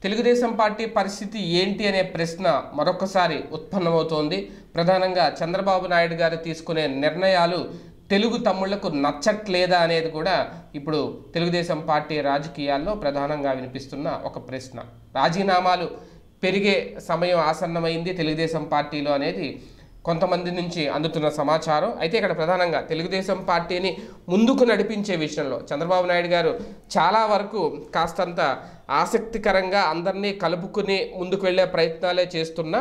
Telugu Desam party పరిస్థితి ఏంటి అనే ప్రశ్న మరొకసారి ఉత్పన్నమవుతోంది. ప్రధానంగా చంద్రబాబు నాయుడు గారు తీసుకునే నిర్ణయాలు తెలుగు తమ్ముళ్లకు నచ్చట్లేదా అనేది కూడా ఇప్పుడు తెలుగుదేశం పార్టీ రాజకీయాల్లో ప్రధానంగా వినిపిస్తున్న ఒక ప్రశ్న. రాజీనామాలు పెరిగే సమయం ఆసన్నమైంది తెలుగుదేశం పార్టీలో అనేది కొంతమంది నుంచి అందుతున్న సమాచారం. అయితే ఇక్కడ ప్రధానంగా తెలుగుదేశం పార్టీని ముందుకు నడిపించే విషయంలో చంద్రబాబు నాయుడు గారు చాలా వరకు కాస్తంత ఆసక్తికరంగా అందరినీ కలుపుకుని ముందుకు వెళ్ళే ప్రయత్నాలే చేస్తున్నా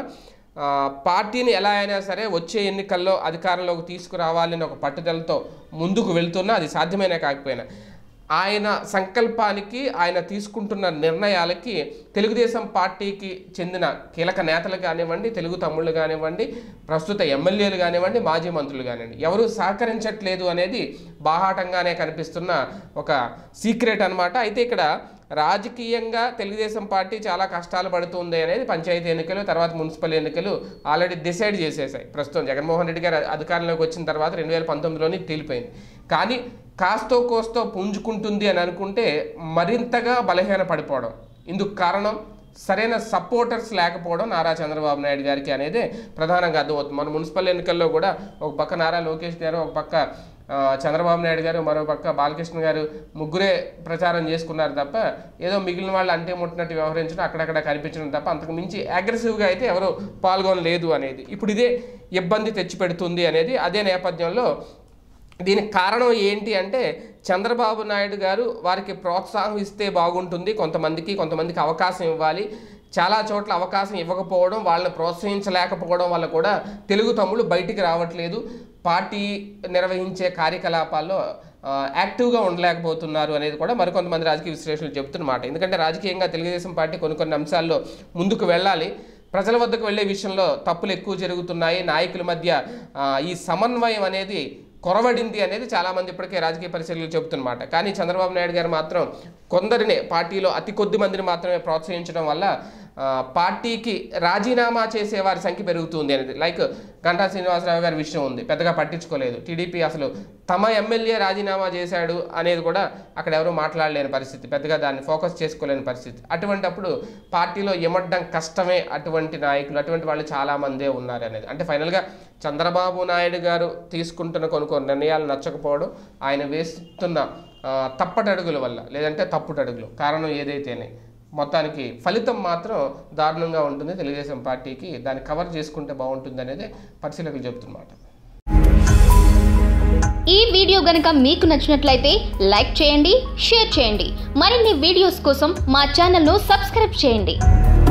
పార్టీని ఎలా అయినా సరే వచ్చే ఎన్నికల్లో అధికారంలోకి తీసుకురావాలని ఒక పట్టుదలతో ముందుకు వెళ్తున్నా అది సాధ్యమైనా కాకపోయినా ఆయన సంకల్పానికి ఆయన తీసుకుంటున్న నిర్ణయాలకి తెలుగుదేశం పార్టీకి చెందిన కీలక నేతలు కానివ్వండి, తెలుగు తమ్ముళ్ళు కానివ్వండి, ప్రస్తుత ఎమ్మెల్యేలు కానివ్వండి, మాజీ మంత్రులు కానివ్వండి, ఎవరు సహకరించట్లేదు అనేది బాహాటంగానే కనిపిస్తున్న ఒక సీక్రెట్ అన్నమాట. అయితే ఇక్కడ రాజకీయంగా తెలుగుదేశం పార్టీ చాలా కష్టాలు పడుతుంది అనేది పంచాయతీ ఎన్నికలు తర్వాత మున్సిపల్ ఎన్నికలు ఆల్రెడీ డిసైడ్ చేసేసాయి. ప్రస్తుతం జగన్మోహన్ రెడ్డి గారు అధికారంలోకి వచ్చిన తర్వాత 2019లోనే తేలిపోయింది. కానీ కాస్తో కోస్తో పుంజుకుంటుంది అని అనుకుంటే మరింతగా బలహీన పడిపోవడం. ఇందుకు కారణం సరైన సపోర్టర్స్ లేకపోవడం నారా చంద్రబాబు నాయుడు గారికి అనేది ప్రధానంగా అర్థమవుతుంది. మన మున్సిపల్ ఎన్నికల్లో కూడా ఒక పక్క నారా లోకేష్ గారు, ఒక పక్క చంద్రబాబు నాయుడు గారు, మరో పక్క బాలకృష్ణ గారు ముగ్గురే ప్రచారం చేసుకున్నారు తప్ప ఏదో మిగిలిన వాళ్ళు అంటే ముట్టినట్టు వ్యవహరించడం అక్కడక్కడ కనిపించడం తప్ప అంతకు మించి అగ్రెసివ్గా అయితే ఎవరు పాల్గొనలేదు అనేది ఇప్పుడు ఇదే ఇబ్బంది తెచ్చిపెడుతుంది అనేది. అదే నేపథ్యంలో దీనికి కారణం ఏంటి అంటే చంద్రబాబు నాయుడు గారు వారికి ప్రోత్సాహం ఇస్తే బాగుంటుంది, కొంతమందికి అవకాశం ఇవ్వాలి, చాలా చోట్ల అవకాశం ఇవ్వకపోవడం, వాళ్ళని ప్రోత్సహించలేకపోవడం వల్ల కూడా తెలుగు తమ్ముళ్ళు బయటికి రావట్లేదు, పార్టీ నిర్వహించే కార్యకలాపాల్లో యాక్టివ్గా ఉండలేకపోతున్నారు అనేది కూడా మరికొంతమంది రాజకీయ విశ్లేషకులు చెబుతున్నమాట. ఎందుకంటే రాజకీయంగా తెలుగుదేశం పార్టీ కొన్ని అంశాల్లో ముందుకు వెళ్ళాలి, ప్రజల వద్దకు వెళ్ళే విషయంలో తప్పులు ఎక్కువ జరుగుతున్నాయి, నాయకుల మధ్య ఈ సమన్వయం అనేది కొరవడింది అనేది చాలామంది ఇప్పటికే రాజకీయ పరిశీలనలు చెబుతున్నమాట. కానీ చంద్రబాబు నాయుడు గారు మాత్రం కొందరినే, పార్టీలో అతి కొద్ది మందిని మాత్రమే ప్రోత్సహించడం వల్ల పార్టీకి రాజీనామా చేసే వారి సంఖ్య పెరుగుతుంది అనేది. లైక్ గంటా శ్రీనివాసరావు గారి విషయం ఉంది, పెద్దగా పట్టించుకోలేదు. టీడీపీ అసలు తమ ఎమ్మెల్యే రాజీనామా చేశాడు అనేది కూడా అక్కడ ఎవరూ మాట్లాడలేని పరిస్థితి, పెద్దగా దాన్ని ఫోకస్ చేసుకోలేని పరిస్థితి. అటువంటప్పుడు పార్టీలో ఎమడ్డం కష్టమే. అటువంటి నాయకులు, అటువంటి వాళ్ళు చాలామందే ఉన్నారు అనేది. అంటే ఫైనల్గా చంద్రబాబు నాయుడు గారు తీసుకుంటున్న కొన్ని నిర్ణయాలు నచ్చకపోవడం, ఆయన వేస్తున్న తప్పటడుగుల వల్ల, లేదంటే తప్పుటడుగులు కారణం ఏదైతేనే మొత్తానికి ఫలితం మాత్రం దారుణంగా ఉంటుంది తెలుగుదేశం పార్టీకి. దాన్ని కవర్ చేసుకుంటే బాగుంటుంది అనేది పరిశీలకులు చెబుతున్నమాట. ఈ వీడియో గనుక మీకు నచ్చినట్లయితే లైక్ చేయండి, షేర్ చేయండి. మరిన్ని వీడియోస్ కోసం మా ఛానల్ను సబ్స్క్రైబ్ చేయండి.